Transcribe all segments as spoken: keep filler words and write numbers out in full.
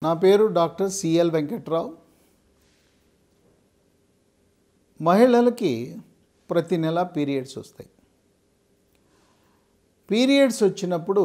నా పేరు doctor CL Venkatrao. మహిళలకి ప్రతి నెల పీరియడ్స్ వస్తాయి. పీరియడ్స్ వచ్చినప్పుడు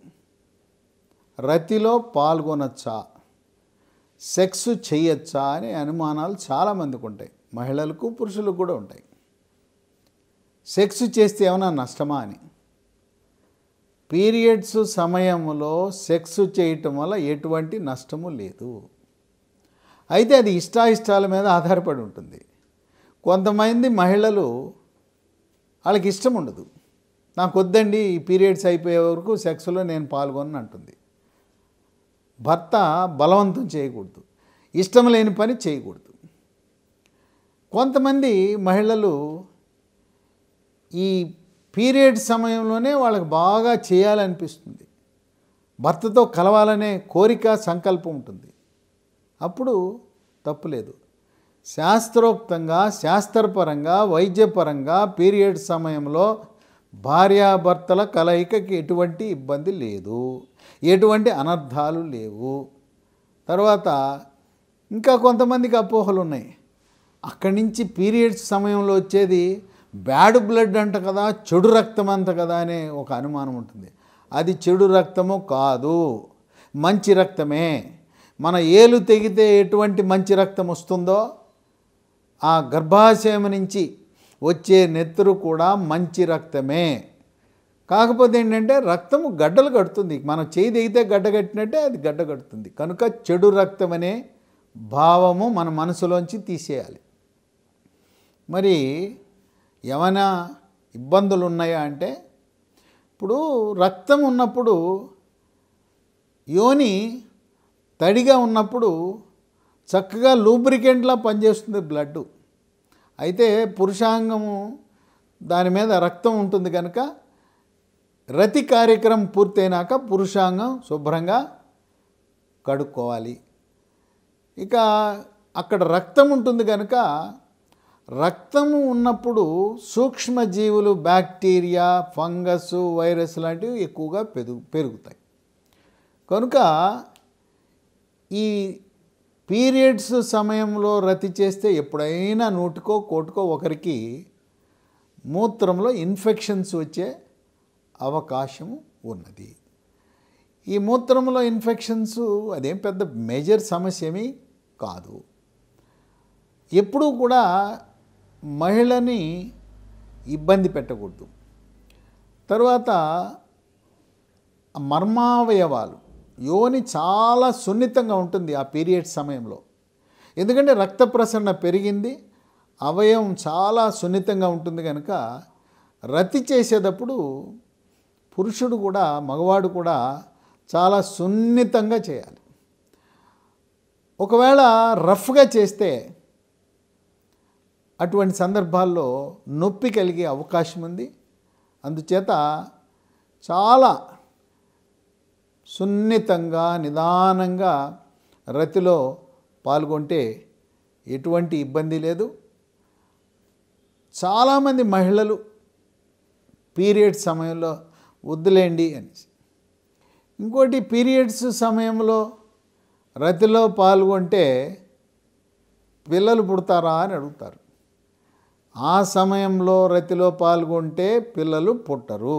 రతిలో పాల్గొనచ్చా, సెక్స్ చేయొచ్చా అనే అనుమానాలు చాలామందికి ఉంటాయి. మహిళలకు పురుషులకు కూడా ఉంటాయి. సెక్స్ చేస్తే ఏమైనా నష్టమా అని. పీరియడ్స్ సమయంలో సెక్స్ చేయటం వల్ల ఎటువంటి నష్టము లేదు. అయితే అది ఇష్టాయిష్టాల మీద ఆధారపడి ఉంటుంది. కొంతమంది మహిళలు వాళ్ళకి ఇష్టం ఉండదు. నాకు వద్దండి, ఈ పీరియడ్స్ అయిపోయే వరకు సెక్స్లో నేను పాల్గొనను అంటుంది. భర్త బలవంతం చేయకూడదు, ఇష్టం లేని పని చేయకూడదు. కొంతమంది మహిళలు ఈ పీరియడ్ సమయంలోనే వాళ్ళకి బాగా చేయాలనిపిస్తుంది, భర్తతో కలవాలనే కోరిక సంకల్పం ఉంటుంది. అప్పుడు తప్పులేదు. శాస్త్రోక్తంగా, శాస్త్రపరంగా, వైద్యపరంగా పీరియడ్ సమయంలో భార్యాభర్తల కలయికకి ఎటువంటి ఇబ్బంది లేదు, ఎటువంటి అనర్థాలు లేవు. తర్వాత ఇంకా కొంతమందికి అపోహలు ఉన్నాయి. అక్కడి నుంచి పీరియడ్స్ సమయంలో వచ్చేది బ్యాడ్ బ్లడ్ అంట కదా, చెడు రక్తం అంట కదా అనే ఒక అనుమానం ఉంటుంది. అది చెడు రక్తము కాదు, మంచి రక్తమే. మన ఏలు తెగితే ఎటువంటి మంచి రక్తం వస్తుందో ఆ గర్భాశయం నుంచి వచ్చే నెత్తురు కూడా మంచి రక్తమే. కాకపోతే ఏంటంటే రక్తము గడ్డలు కడుతుంది. మనం చేయి తెగితే గడ్డ కట్టినట్టే అది గడ్డ కడుతుంది. కనుక చెడు రక్తం అనే భావము మన మనసులోంచి తీసేయాలి. మరి ఏమైనా ఇబ్బందులు ఉన్నాయా అంటే, ఇప్పుడు రక్తం ఉన్నప్పుడు, యోని తడిగా ఉన్నప్పుడు చక్కగా లూబ్రికెంట్లా పనిచేస్తుంది బ్లడ్. అయితే పురుషాంగము దాని మీద రక్తం ఉంటుంది కనుక రతి కార్యక్రమం పూర్తయినాక పురుషాంగం శుభ్రంగా కడుక్కోవాలి. ఇక అక్కడ రక్తం ఉంటుంది కనుక రక్తము ఉన్నప్పుడు సూక్ష్మజీవులు, బ్యాక్టీరియా, ఫంగస్, వైరస్ లాంటివి ఎక్కువగా పెరుగు పెరుగుతాయి కనుక ఈ పీరియడ్స్ సమయంలో రతి చేస్తే ఎప్పుడైనా నూటికో కోటుకో ఒకరికి మూత్రంలో ఇన్ఫెక్షన్స్ వచ్చే అవకాశం ఉన్నది. ఈ మూత్రంలో ఇన్ఫెక్షన్స్ అదేం పెద్ద మేజర్ సమస్య ఏమీ కాదు. ఎప్పుడూ కూడా మహిళని ఇబ్బంది పెట్టకూడదు. తర్వాత మర్మావయవాలు, యోని చాలా సున్నితంగా ఉంటుంది ఆ పీరియడ్ సమయంలో. ఎందుకంటే రక్త ప్రసరణ పెరిగింది, అవయవం చాలా సున్నితంగా ఉంటుంది కనుక రతి చేసేటప్పుడు పురుషుడు కూడా, మగవాడు కూడా చాలా సున్నితంగా చేయాలి. ఒకవేళ రఫ్గా చేస్తే అటువంటి సందర్భాల్లో నొప్పి కలిగే అవకాశం ఉంది. అందుచేత చాలా సున్నితంగా, నిదానంగా రతిలో పాల్గొంటే ఎటువంటి ఇబ్బంది లేదు. చాలామంది మహిళలు పీరియడ్స్ సమయంలో వద్దులేండి అని. ఇంకోటి, పీరియడ్స్ సమయంలో రతిలో పాల్గొంటే పిల్లలు పుడతారా అని అడుగుతారు. ఆ సమయంలో రతిలో పాల్గొంటే పిల్లలు పుట్టరు.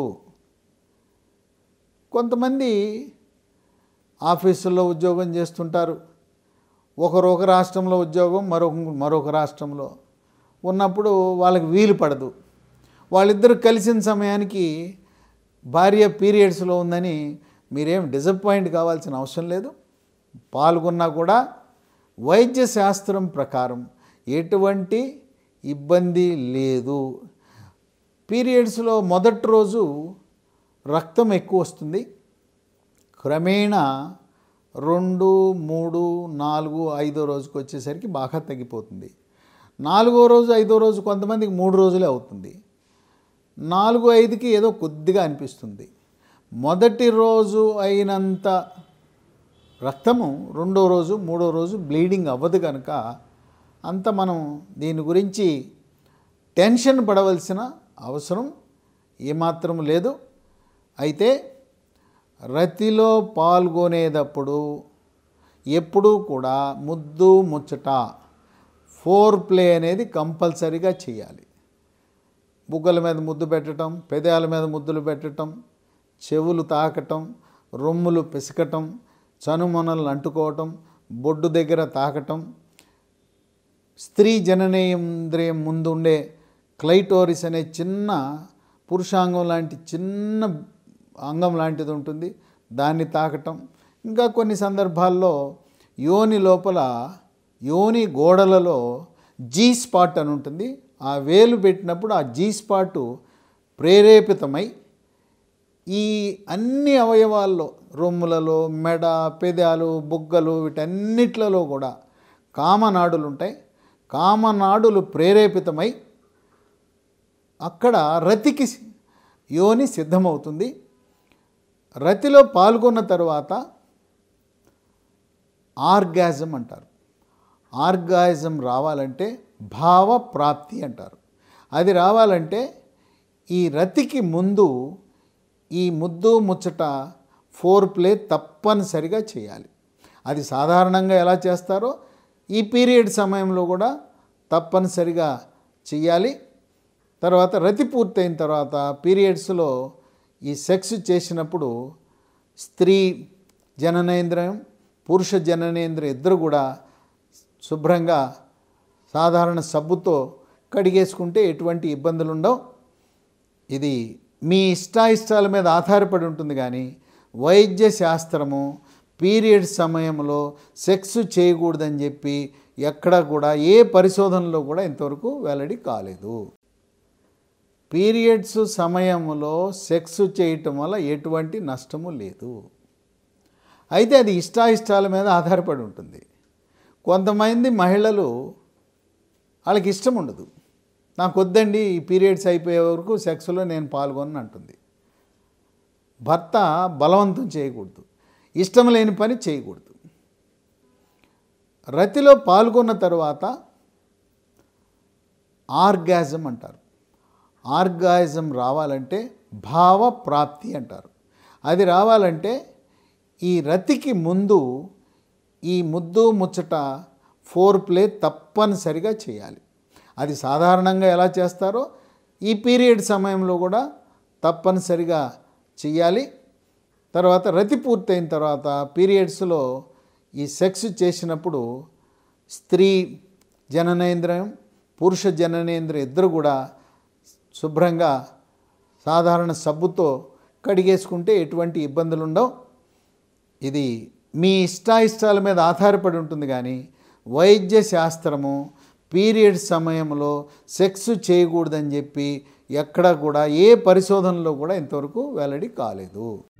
కొంతమంది ఆఫీసుల్లో ఉద్యోగం చేస్తుంటారు. ఒకరు ఒక రాష్ట్రంలో ఉద్యోగం, మరొక మరొక రాష్ట్రంలో ఉన్నప్పుడు వాళ్ళకి వీలు పడదు. వాళ్ళిద్దరూ కలిసిన సమయానికి భార్య పీరియడ్స్లో ఉందని మీరేం డిసప్పాయింట్ కావాల్సిన అవసరం లేదు. పాల్గొన్నా కూడా వైద్య శాస్త్రం ప్రకారం ఎటువంటి ఇబ్బంది లేదు. పీరియడ్స్లో మొదటి రోజు రక్తం ఎక్కువ వస్తుంది. క్రమేణా రెండు, మూడు, నాలుగు, ఐదో రోజుకి వచ్చేసరికి బాగా తగ్గిపోతుంది. నాలుగో రోజు, ఐదో రోజు కొంతమందికి మూడు రోజులే అవుతుంది. నాలుగు, ఐదుకి ఏదో కొద్దిగా అనిపిస్తుంది. మొదటి రోజు అయినంత రక్తము రెండో రోజు, మూడో రోజు బ్లీడింగ్ అవ్వదు కనుక అంత మనం దీని గురించి టెన్షన్ పడవలసిన అవసరం ఏమాత్రం లేదు. అయితే రతిలో పాల్గొనేటప్పుడు ఎప్పుడూ కూడా ముద్దు ముచ్చట ఫోర్ ప్లే అనేది కంపల్సరీగా చేయాలి. బుగ్గల మీద ముద్దు పెట్టడం, పెదాల మీద ముద్దులు పెట్టడం, చెవులు తాకటం, రొమ్ములు పిసకటం, చనుమొనలు అంటుకోవటం, బొడ్డు దగ్గర తాకటం, స్త్రీ జననేంద్రియం ముందు ఉండే క్లైటోరిస్ అనే చిన్న పురుషాంగం లాంటి చిన్న అంగం లాంటిది ఉంటుంది, దాన్ని తాకటం. ఇంకా కొన్ని సందర్భాల్లో యోని లోపల యోని గోడలలో జీ స్పాట్ అని ఉంటుంది. ఆ వేలు పెట్టినప్పుడు ఆ జీ స్పాటు ప్రేరేపితమై ఈ అన్ని అవయవాల్లో రొమ్ములలో, మెడ, పెదాలు, బుగ్గలు వీటన్నిట్లలో కూడా కామనాడులు ఉంటాయి. కామనాడులు ప్రేరేపితమై అక్కడ రతికి యోని సిద్ధమవుతుంది. రతిలో పాల్గొన్న తర్వాత ఆర్గాజం అంటారు. ఆర్గాజం రావాలంటే భావ ప్రాప్తి అంటారు. అది రావాలంటే ఈ రతికి ముందు ఈ ముద్దు ముచ్చట ఫోర్ ప్లే తప్పనిసరిగా చేయాలి. అది సాధారణంగా ఎలా చేస్తారో ఈ పీరియడ్ సమయంలో కూడా తప్పనిసరిగా చేయాలి. తర్వాత రతి పూర్తయిన తర్వాత పీరియడ్స్లో ఈ సెక్స్ చేసినప్పుడు స్త్రీ జననేంద్రియం, పురుష జననేంద్రియం ఇద్దరు కూడా శుభ్రంగా సాధారణ సబ్బుతో కడిగేసుకుంటే ఎటువంటి ఇబ్బందులు ఉండవు. ఇది మీ ఇష్టాయిష్టాల మీద ఆధారపడి ఉంటుంది. కానీ వైద్య శాస్త్రము పీరియడ్ సమయంలో సెక్స్ చేయకూడదని చెప్పి ఎక్కడా కూడా ఏ పరిశోధనలో కూడా ఇంతవరకు వెల్లడి కాలేదు. పీరియడ్స్ సమయంలో సెక్స్ చేయటం వల్ల ఎటువంటి నష్టము లేదు. అయితే అది ఇష్టాయిష్టాల మీద ఆధారపడి ఉంటుంది. కొంతమంది మహిళలు వాళ్ళకి ఇష్టం ఉండదు. నాకు వద్దండి ఈ పీరియడ్స్ అయిపోయే వరకు సెక్స్లో నేను పాల్గొనను అంటుంది. భర్త బలవంతం చేయకూడదు, ఇష్టం లేని పని చేయకూడదు. రతిలో పాల్గొన్న తర్వాత ఆర్గాజం అంటారు. ఆర్గాజం రావాలంటే భావ ప్రాప్తి అంటారు. అది రావాలంటే ఈ రతికి ముందు ఈ ముద్దు ముచ్చట ఫోర్ ప్లే తప్పనిసరిగా చేయాలి. అది సాధారణంగా ఎలా చేస్తారో ఈ పీరియడ్ సమయంలో కూడా తప్పనిసరిగా చేయాలి. తర్వాత రతి పూర్తయిన తర్వాత పీరియడ్స్లో ఈ సెక్స్ చేసినప్పుడు స్త్రీ జననేంద్రియం, పురుష జననేంద్రియం ఇద్దరు కూడా శుభ్రంగా సాధారణ సబ్బుతో కడిగేసుకుంటే ఎటువంటి ఇబ్బందులు ఉండవు. ఇది మీ ఇష్టాయిష్టాల మీద ఆధారపడి ఉంటుంది. కానీ వైద్య శాస్త్రము పీరియడ్ సమయంలో సెక్స్ చేయకూడదని చెప్పి ఎక్కడా కూడా ఏ పరిశోధనలో కూడా ఇంతవరకు వెల్లడి కాలేదు.